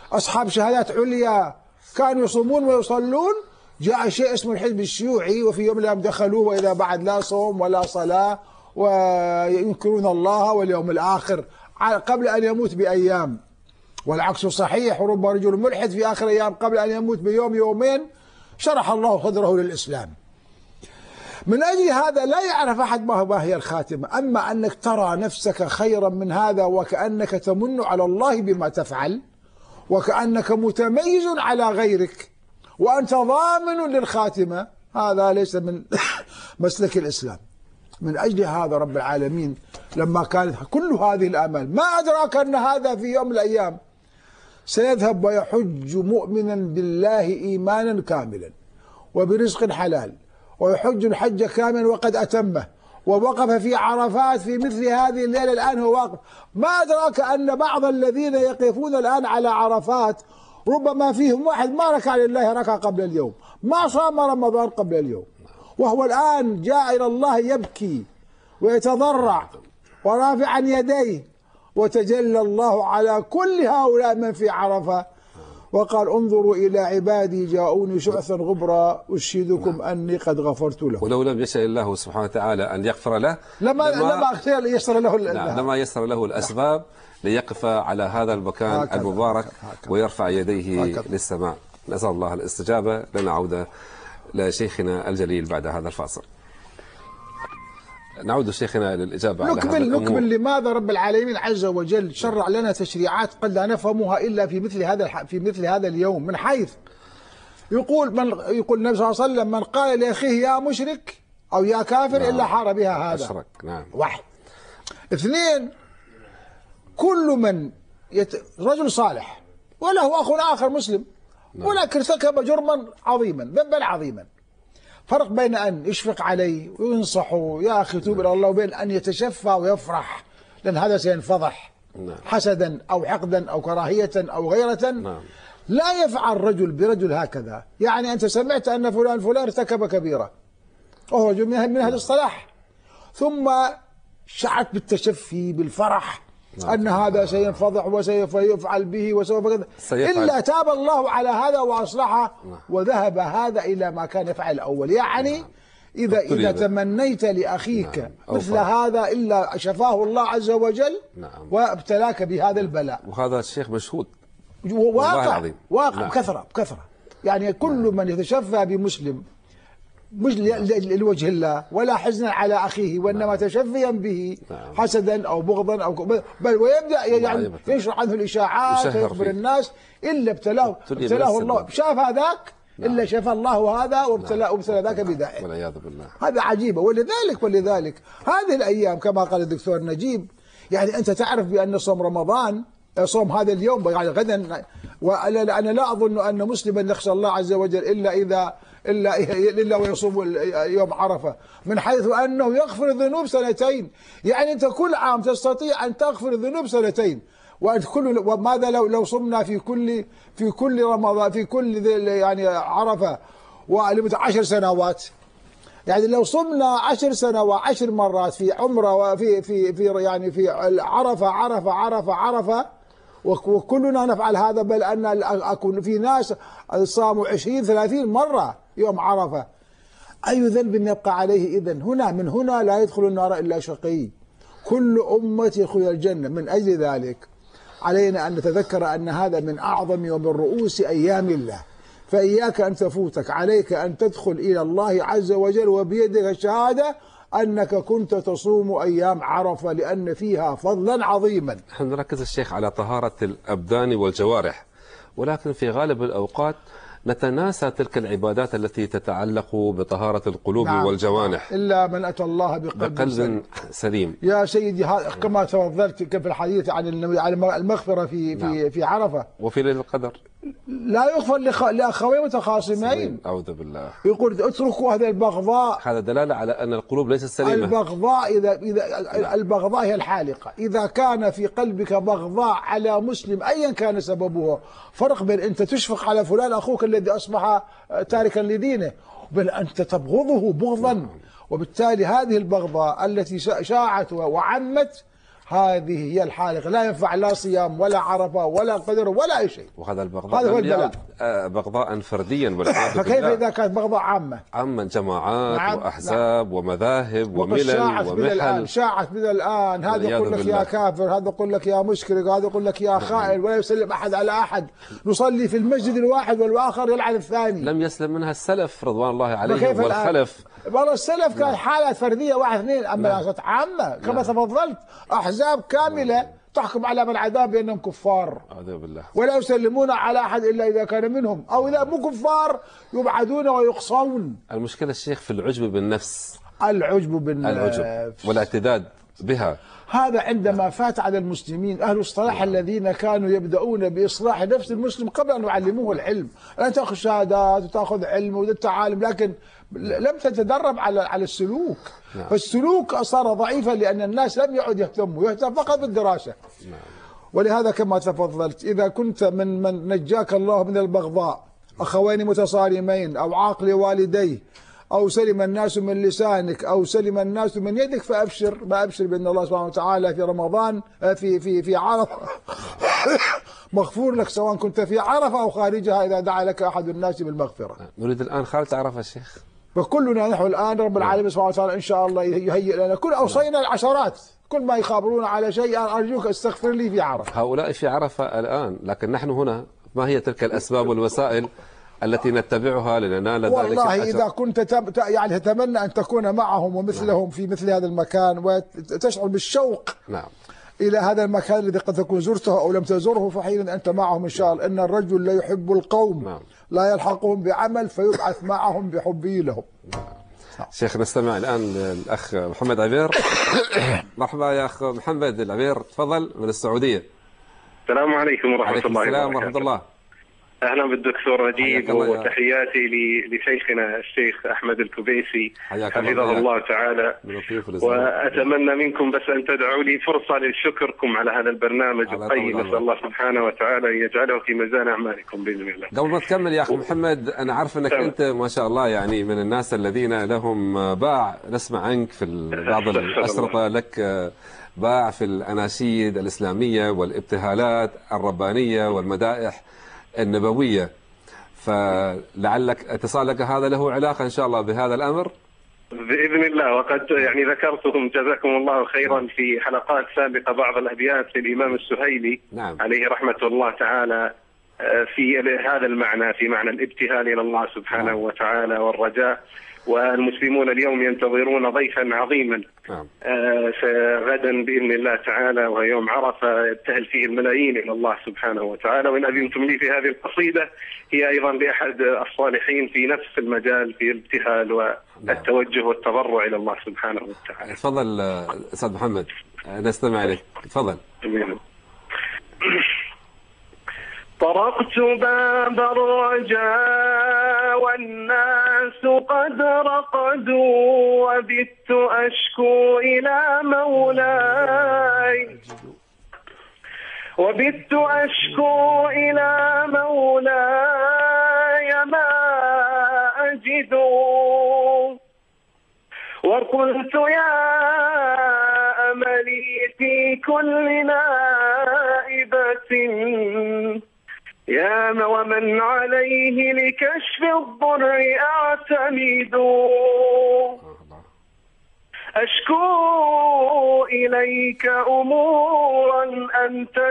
أصحاب شهادات عليا كانوا يصومون ويصلون، جاء شيء اسمه الحزب الشيوعي وفي يوم من الأيام دخلوه وإذا بعد لا صوم ولا صلاة وينكرون الله واليوم الآخر قبل أن يموت بأيام. والعكس صحيح، ورب رجل ملحد في آخر أيام قبل أن يموت بيوم يومين شرح الله صدره للإسلام. من أجل هذا لا يعرف أحد ما هي الخاتمة. أما أنك ترى نفسك خيرا من هذا وكأنك تمن على الله بما تفعل وكأنك متميز على غيرك وأنت ضامن للخاتمة، هذا ليس من مسلك الإسلام. من أجل هذا رب العالمين لما كانت كل هذه الآمال، ما أدراك أن هذا في يوم من الأيام سيذهب ويحج مؤمنا بالله إيمانا كاملا وبرزق حلال ويحج الحج كاملا وقد أتمه ووقف في عرفات في مثل هذه الليلة. الآن هو واقف. ما أدراك أن بعض الذين يقفون الآن على عرفات ربما فيهم واحد ما ركع لله ركع قبل اليوم، ما صام رمضان قبل اليوم، وهو الآن جاء إلى الله يبكي ويتضرع ورافعا يديه، وتجلى الله على كل هؤلاء من في عرفة وقال انظروا إلى عبادي جاءوني شعثا غبرا أشهدكم أني قد غفرت له. ولو لم يشاء الله سبحانه وتعالى أن يغفر له لما لما يسر له نعم لما يسر له الأسباب ليقف على هذا المكان هكذا المبارك هكذا ويرفع يديه هكذا للسماء. نسأل الله الاستجابة. لنا عودة لشيخنا الجليل بعد هذا الفاصل. نعود شيخنا للإجابة على هذا الأمور. نكمل لماذا رب العالمين عز وجل شرع لنا تشريعات قد لا نفهمها إلا في مثل هذا في مثل هذا اليوم، من حيث يقول من يقول النبي صلى الله عليه وسلم من قال لأخيه يا مشرك أو يا كافر نعم. إلا حار بها هذا أشرك. نعم. واحد. اثنين، كل من يت... رجل صالح وله أخ آخر مسلم نعم. ولكن ارتكب جرما عظيما ذنبا عظيما، فرق بين أن يشفق عليه وينصحه يا أخي توب إلى الله وبين أن يتشفى ويفرح، لأن هذا سينفضح نعم. حسدا أو حقدا أو كراهية أو غيرة نعم. لا يفعل رجل برجل هكذا. يعني أنت سمعت أن فلان فلان ارتكب كبيرة وهو رجل من أهل الصلاح، ثم شعرت بالتشفي بالفرح نعم. أن هذا سينفضح وسوف يفعل به وسوف كذا، إلا تاب الله على هذا وأصلحه نعم. وذهب هذا إلى ما كان يفعل الأول. يعني نعم. إذا إذا تمنيت لأخيك نعم. مثل هذا إلا شفاه الله عز وجل نعم. وابتلاك بهذا البلاء. وهذا الشيخ مشهود واقع واقع نعم. بكثرة بكثرة. يعني كل نعم. من يتشفى بمسلم مش لوجه الله ولا حزنا على أخيه وإنما نعم. تشفيا به نعم. حسدا أو بغضا أو بل ويبدأ يعني ينشر عنه الإشاعات ويخبر الناس إلا ابتلاه ابتلاه الله. شاف هذاك نعم. إلا شفى الله هذا وابتلى نعم. وابتلى ذاك بداء. والعياذ بالله. هذا عجيبة. ولذلك ولذلك هذه الأيام كما قال الدكتور نجيب، يعني أنت تعرف بأن صوم رمضان صوم هذا اليوم يعني غدا، وأنا لا أظن أن مسلما يخشى الله عز وجل إلا إذا إلا إلا ويصوم يوم عرفة، من حيث أنه يغفر الذنوب سنتين. يعني أنت كل عام تستطيع أن تغفر الذنوب سنتين. وأنت كل وماذا لو لو صمنا في كل في كل رمضان في كل يعني عرفة ولمدة عشر سنوات، يعني لو صمنا عشر سنوات عشر مرات في عمرة وفي في في يعني في عرفة عرفة عرفة عرفة وكلنا نفعل هذا، بل أن أكون في ناس صاموا عشرين ثلاثين مرة يوم عرفة، أي ذنب يبقى عليه إذن؟ هنا من هنا لا يدخل النار إلا شقي، كل أمة يدخل الجنة. من أجل ذلك علينا أن نتذكر أن هذا من أعظم ومن رؤوس أيام الله، فإياك أن تفوتك، عليك أن تدخل إلى الله عز وجل وبيدك الشهادة أنك كنت تصوم أيام عرفة لأن فيها فضلا عظيما. نحن نركز الشيخ على طهارة الأبدان والجوارح، ولكن في غالب الأوقات نتناسى تلك العبادات التي تتعلق بطهارة القلوب نعم. والجوانح، إلا من أتى الله بقلب, بقلب سليم. سليم. يا سيدي كما تفضلت في الحديث عن المغفرة في نعم. في في عرفة وفي ليلة القدر لا يغفر لأخوين متخاصمين. أعوذ بالله. يقول اتركوا هذا البغضاء. هذا دلالة على أن القلوب ليست سليمة. البغضاء إذا إذا نعم. البغضاء هي الحالقة. إذا كان في قلبك بغضاء على مسلم أيا كان سببه، فرق بين أنت تشفق على فلان أخوك الذي أصبح تاركا لدينه بل أنت تبغضه بغضا نعم. وبالتالي هذه البغضاء التي شاعت وعمت هذه هي الحالقة، لا ينفع لا صيام ولا عرفة ولا قدر ولا أي شيء. وهذا البغضاء هذا هو البلاء. بغضاء فرديا والعياذ بالله. فكيف إذا كانت بغضاء عامة؟ عامة، جماعات نعم. وأحزاب نعم. ومذاهب وملل شاعت من الآن، ومحل. شاعت من الآن، هذا يقول لك يا كافر، هذا يقول لك يا مشرك، هذا يقول لك يا خائن، ولا يسلم أحد على أحد. نصلي في المسجد الواحد والآخر يلعن الثاني. لم يسلم منها السلف رضوان الله عليهم والخلف. والله السلف كان حالات فردية واحد اثنين، أما نعم. عامة كما نعم. تفضلت، أحزاب كاملة نعم. تحكم على من عداه بأنهم كفار، أعوذ بالله، ولا يسلمون على أحد إلا إذا كان منهم، أو إذا مو كفار يبعدون ويقصون. المشكلة الشيخ في العجب بالنفس، العجب بالنفس العجب والاعتداد بها. هذا عندما فات على المسلمين أهل الصلاح الذين كانوا يبدأون بإصلاح نفس المسلم قبل أن يعلموه العلم. أن تأخذ شهادات وتأخذ علم وتتعلم، لكن لم تتدرب على على السلوك. نعم. فالسلوك صار ضعيفا لأن الناس لم يعد يهتموا، يهتم فقط بالدراسة. نعم. ولهذا كما تفضلت، إذا كنت من من نجاك الله من البغضاء، أخوين متصارمين أو عاقل والديه، أو سلم الناس من لسانك، أو سلم الناس من يدك، فأبشر بأبشر بأن الله سبحانه وتعالى في رمضان في في في عرفة مغفور لك، سواء كنت في عرفة أو خارجها، إذا دعا لك أحد الناس بالمغفرة. نريد الآن خارج عرفة الشيخ، فكلنا نحن الآن رب العالمين سبحانه وتعالى إن شاء الله يهيئ لنا، كل أوصينا العشرات، كل ما يخابرون على شيء أرجوك استغفر لي في عرفة. هؤلاء في عرفة الآن، لكن نحن هنا ما هي تلك الأسباب والوسائل التي نتبعها لننال ذلك والله الأجر؟ إذا كنت تب... يعني تتمنى أن تكون معهم ومثلهم نعم. في مثل هذا المكان، وتشعر بالشوق نعم. إلى هذا المكان الذي قد تكون زرته أو لم تزره، فحين أنت معهم إن شاء الله. إن الرجل لا يحب القوم نعم. لا يلحقهم بعمل فيبعث معهم بحبه لهم. نعم. شيخ، نستمع الآن للأخ محمد عبير. مرحبا يا أخ محمد العبير، تفضل من السعودية. السلام عليكم ورحمة الله وبركاته. السلام ورحمة الله. اهلا بالدكتور نجيب، وتحياتي لشيخنا الشيخ احمد الكبيسي حفظه الله تعالى. واتمنى منكم بس ان تدعوا لي فرصه لشكركم على هذا البرنامج القيم، نسال الله سبحانه وتعالى ان يجعله في ميزان اعمالكم باذن الله. قبل ما تكمل يا اخ محمد، انا عارف انك انت ما شاء الله يعني من الناس الذين لهم باع، نسمع عنك في بعض الاشرطه لك باع في الاناشيد الاسلاميه والابتهالات الربانيه والمدائح النبوية، فلعلك اتصالك هذا له علاقة إن شاء الله بهذا الأمر بإذن الله. وقد يعني ذكرتكم جزاكم الله خيرا في حلقات سابقة بعض الأبيات للإمام السهيلي نعم. عليه رحمة الله تعالى في هذا المعنى، في معنى الابتهال إلى الله سبحانه نعم. وتعالى والرجاء. والمسلمون اليوم ينتظرون ضيفا عظيما نعم. آه غدا بإذن الله تعالى، ويوم عرفة يبتهل فيه الملايين إلى الله سبحانه وتعالى. وإن أذنتم لي في هذه القصيدة هي أيضا لأحد الصالحين في نفس المجال في الابتهال والتوجه والتضرع إلى الله سبحانه وتعالى. تفضل أستاذ محمد، نستمع إليك، تفضل. طرقت باب الرجاء والناس قد رقدوا، وبت أشكو إلى مولاي وبت أشكو إلى مولاي ما أجد، وقلت يا أملي في كل نائبة يا ومن عليه لكشف الضر أعتمد، أشكو إليك أمورا أنت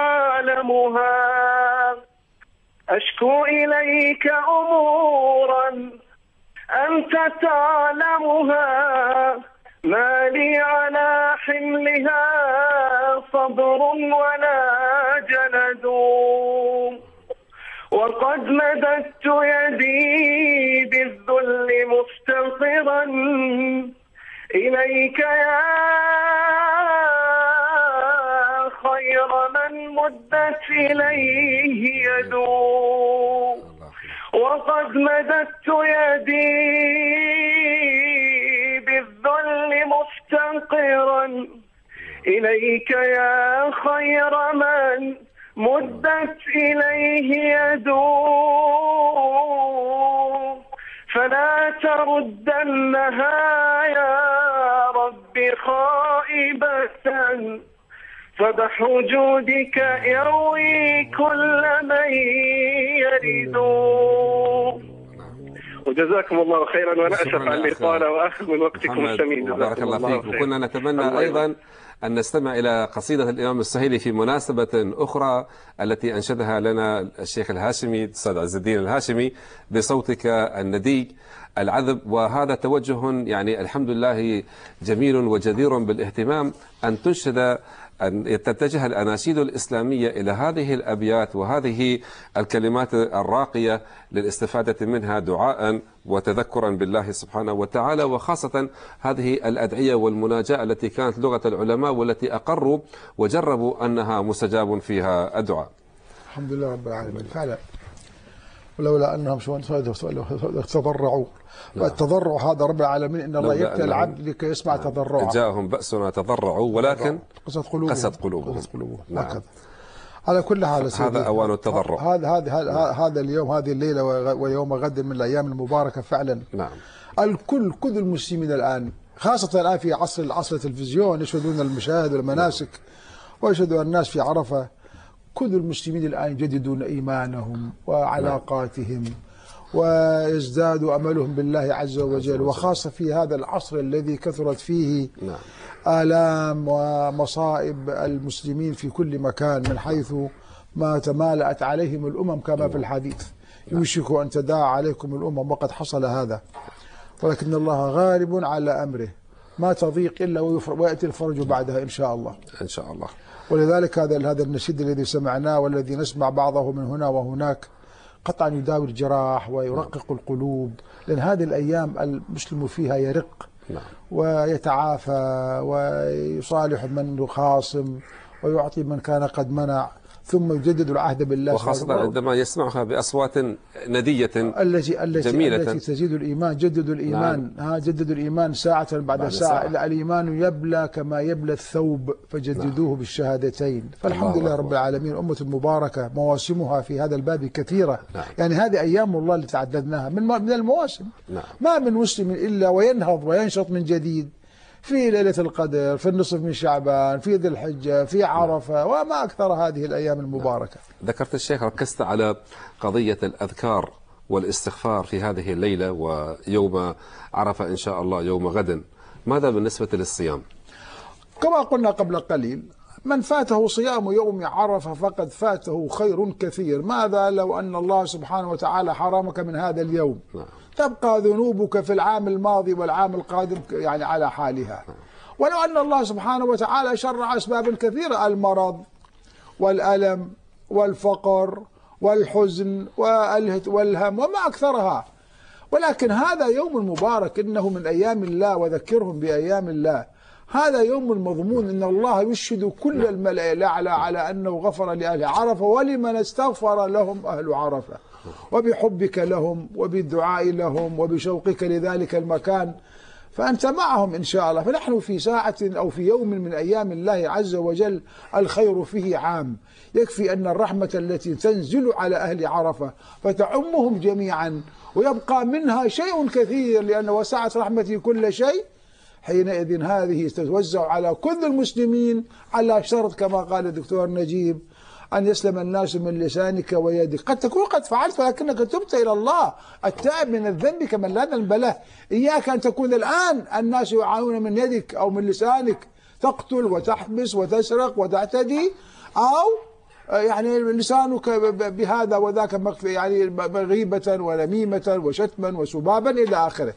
تعلمها أشكو إليك أمورا أنت تعلمها، ما لي على حملها صبر ولا جلد، وقد مددت يدي بالذل مفتقرا إليك يا خير من مدت إليه يدو، وقد مددت يدي بالذل مفتقرا إليك يا خير من مدت إليه يدو، فلا تردنها يا رب خائبة فبح وجودك يروي كل من يرد. وجزاكم الله خيرا، وانا اسف على الاطاله واخذ من وقتكم الثمين. بارك الله فيك. وكنا نتمنى ايضا أن نستمع إلى قصيدة الإمام السهيلي في مناسبة أخرى التي أنشدها لنا الشيخ الهاشمي الأستاذ عز الدين الهاشمي بصوتك الندي العذب. وهذا توجه يعني الحمد لله جميل وجدير بالاهتمام، أن تنشد أن تتجه الأناشيد الإسلامية إلى هذه الأبيات وهذه الكلمات الراقية للاستفادة منها دعاء وتذكرا بالله سبحانه وتعالى، وخاصة هذه الأدعية والمناجاة التي كانت لغة العلماء والتي أقروا وجربوا أنها مستجاب فيها الدعاء. الحمد لله رب العالمين فعلا، ولولا أنهم تضرعوا. والتضرع هذا رب العالمين إن الله يبتلي العبد لكي يسمع تضرعه. جاءهم بأسنا تضرعوا ولكن قست قلوبهم. قست قلوبهم. قست قلوبهم. نعم. على كل حال هذا أوان التضرع. هذا هذا هذا اليوم، هذه الليلة ويوم غد من الأيام المباركة فعلا. نعم. الكل كل المسلمين الآن، خاصة الآن في عصر العصر التلفزيون، يشهدون المشاهد والمناسك ويشهدون الناس في عرفة. كل المسلمين الآن يجددون إيمانهم وعلاقاتهم ويزداد أملهم بالله عز وجل، وخاصة في هذا العصر الذي كثرت فيه آلام ومصائب المسلمين في كل مكان، من حيث ما تمالأت عليهم الأمم كما في الحديث: يوشك أن تداعى عليكم الأمم، وقد حصل هذا، ولكن الله غالب على أمره، ما تضيق إلا ويأتي الفرج بعدها إن شاء الله. إن شاء الله. ولذلك هذا هذا النشيد الذي سمعناه والذي نسمع بعضه من هنا وهناك قطعا يداوي الجراح ويرقق القلوب، لأن هذه الأيام المسلم فيها يرق ويتعافى ويصالح من خاصم ويعطي من كان قد منع، ثم يجدد العهد بالله، وخاصة عندما يسمعها بأصوات ندية التي التي جميلة التي تزيد الإيمان. جددوا الإيمان. نعم. ها جددوا الإيمان ساعة بعد, بعد ساعة, ساعة. الإيمان يبلى كما يبلى الثوب فجددوه. نعم. بالشهادتين. فالحمد لله رب العالمين، أمة المباركة مواسمها في هذا الباب كثيرة. نعم. يعني هذه أيام الله اللي تعددناها من من المواسم. نعم. ما من مسلم إلا وينهض وينشط من جديد في ليلة القدر، في النصف من شعبان، في ذي الحجة، في عرفة، وما أكثر هذه الأيام المباركة. ذكرت الشيخ، ركزت على قضية الأذكار والاستغفار في هذه الليلة ويوم عرفة إن شاء الله يوم غد. ماذا بالنسبة للصيام؟ كما قلنا قبل قليل، من فاته صيام يوم عرفة فقد فاته خير كثير. ماذا لو أن الله سبحانه وتعالى حرمك من هذا اليوم؟ نعم. تبقى ذنوبك في العام الماضي والعام القادم يعني على حالها. ولو أن الله سبحانه وتعالى شرع أسباب كثيرة: المرض والألم والفقر والحزن والهم وما أكثرها، ولكن هذا يوم مبارك، إنه من أيام الله وذكرهم بأيام الله. هذا يوم المضمون إن الله يشهد كل الملأ الأعلى على أنه غفر لأهل عرفة ولمن استغفر لهم أهل عرفة، وبحبك لهم وبالدعاء لهم وبشوقك لذلك المكان، فأنت معهم إن شاء الله. فنحن في ساعة أو في يوم من أيام الله عز وجل الخير فيه عام. يكفي أن الرحمة التي تنزل على أهل عرفة فتعمهم جميعا، ويبقى منها شيء كثير، لأن وسعت رحمتي كل شيء. حينئذ هذه تتوزع على كل المسلمين على شرط كما قال الدكتور نجيب: أن يسلم الناس من لسانك ويدك. قد تكون قد فعلت ولكنك تبت إلى الله، التائب من الذنب كمن لا ذنب له. إياك أن تكون الآن الناس يعانون من يدك أو من لسانك، تقتل وتحبس وتسرق وتعتدي، أو يعني لسانك بهذا وذاك مخفي، يعني غيبة ونميمة وشتما وسبابا إلى آخره.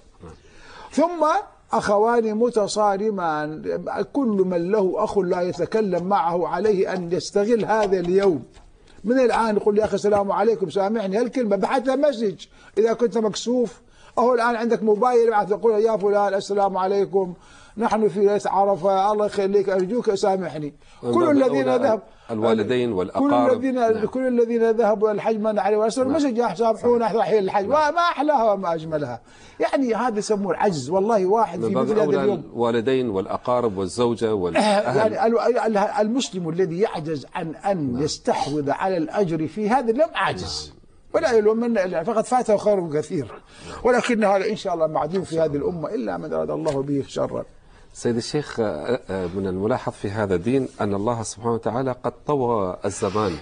ثم أخوان متصارمان، كل من له أخ لا يتكلم معه عليه أن يستغل هذا اليوم من الآن، يقول يا أخي السلام عليكم، سامحني، هالكلمة بحثها مسج. إذا كنت مكسوف أهو الآن عندك موبايل، ابعث تقول يا فلان السلام عليكم، نحن في ليلة عرفة، الله يخليك، أرجوك سامحني. كل الذين ذهب الوالدين والأقارب، كل الذين نعم. كل الذين ذهبوا الحج من عليه ورسول نعم. مسج يسامحون رحيل الحج، وما أحلاها وما أجملها. يعني هذا يسموه العجز. والله واحد في مثل هذا اليوم الوالدين والأقارب والزوجة والأهل. يعني المسلم الذي يعجز عن أن نعم. يستحوذ على الأجر في هذا اليوم عاجز، نعم. ولا يلومن إلا فقد فاته خير كثير، ولكن هذا إن شاء الله معدوم في هذه الأمة إلا من أراد الله به شرا. سيد الشيخ، من الملاحظ في هذا الدين أن الله سبحانه وتعالى قد طوى الزمان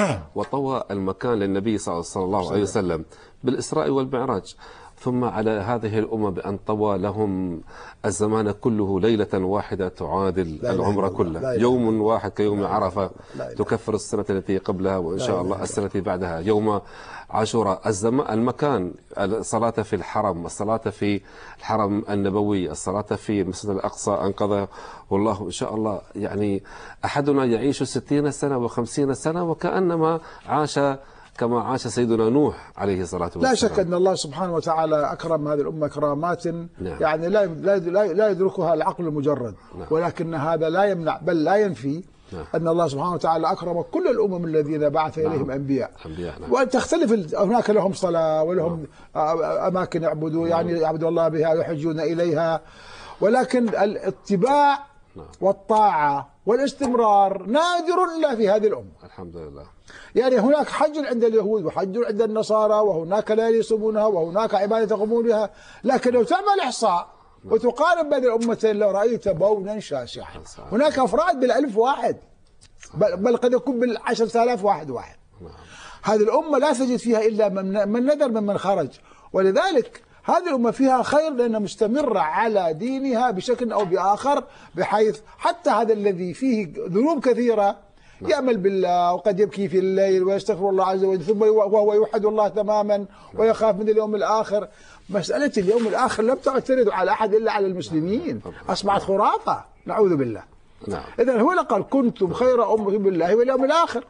وطوى المكان للنبي صلى الله عليه وسلم بالإسراء والمعراج، ثم على هذه الأمة بأن طوى لهم الزمان كله ليلة واحدة تعادل العمر كله، يوم واحد كيوم عرفة تكفر السنة التي قبلها وإن شاء الله السنة التي بعدها، يوم عاشوراء، الزمان المكان، الصلاة في الحرم، الصلاة في الحرم النبوي، الصلاة في المسجد الأقصى أنقذه والله إن شاء الله. يعني أحدنا يعيش ستين سنة وخمسين سنة وكأنما عاش كما عاش سيدنا نوح عليه الصلاة والسلام. لا شك أن الله سبحانه وتعالى أكرم هذه الأمة كرامات نعم. يعني لا لا يدركها العقل المجرد نعم. ولكن هذا لا يمنع بل لا ينفي نعم. أن الله سبحانه وتعالى أكرم كل الأمم الذين بعث إليهم نعم. أنبياء, أنبياء نعم. وتختلف هناك لهم صلاة ولهم نعم. أماكن يعبدوا يعني يعبدوا الله بها ويحجون إليها، ولكن الاتباع نعم. والطاعة والاستمرار نادر إلا في هذه الأمة الحمد لله. يعني هناك حج عند اليهود وحج عند النصارى وهناك ليالي يصومونها وهناك عبادة يقومون بها، لكن لو تعمل إحصاء وتقارن بين الأمتين لو رأيت بونا شاسعا. هناك أفراد بالألف واحد بل, بل قد يكون بالعشرة آلاف واحد واحد. هذه الأمة لا تجد فيها إلا من, من ندر ممن خرج، ولذلك هذه الأمة فيها خير لأنها مستمرة على دينها بشكل أو بآخر، بحيث حتى هذا الذي فيه ذنوب كثيرة يأمل بالله وقد يبكي في الليل ويستغفر الله عز وجل ثم وهو يوحد الله تماما ويخاف من اليوم الآخر. مسألة اليوم الآخر لم تعترض على أحد إلا على المسلمين، أصبحت خرافة نعوذ بالله. إذن هو قال كنتم خير أمة بالله واليوم الآخر،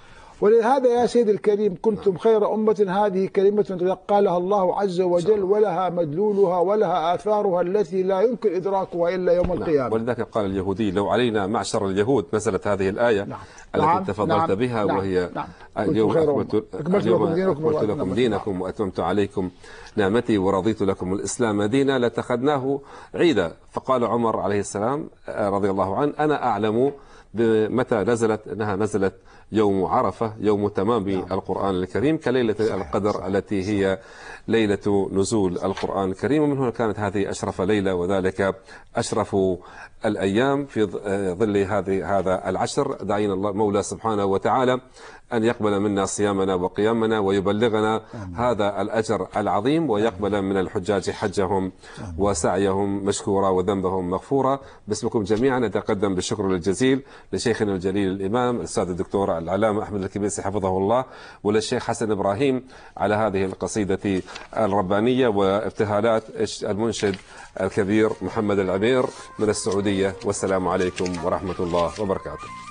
ولهذا يا سيدي الكريم كنتم خير أمة هذه كلمة قالها الله عز وجل ولها مدلولها ولها آثارها التي لا يمكن إدراكها إلا يوم القيامة. ولذلك قال اليهودي لو علينا معشر اليهود نزلت هذه الآية نعم. التي نعم. تفضلت نعم. بها نعم. وهي نعم. اليوم أكملت لكم دينكم وأتممت عليكم نعمتي ورضيت لكم الإسلام دينا لاتخذناه عيدا. فقال عمر عليه السلام رضي الله عنه أنا أعلم بمتى نزلت، أنها نزلت يوم عرفة يوم تمام نعم. القرآن الكريم كليلة القدر صحيح. التي هي ليلة نزول القرآن الكريم، ومن هنا كانت هذه أشرف ليلة وذلك أشرف الأيام في ظل هذه هذا العشر. دعينا الله مولى سبحانه وتعالى أن يقبل منا صيامنا وقيامنا ويبلغنا آمين. هذا الأجر العظيم ويقبل من الحجاج حجهم آمين. وسعيهم مشكورا وذنبهم مغفورا. باسمكم جميعا نتقدم بالشكر الجزيل لشيخنا الجليل الإمام الأستاذ الدكتور العلامة أحمد الكبيسي حفظه الله، وللشيخ حسن إبراهيم على هذه القصيدة الربانية، وابتهالات المنشد الكبير محمد العمير من السعودية. والسلام عليكم ورحمة الله وبركاته.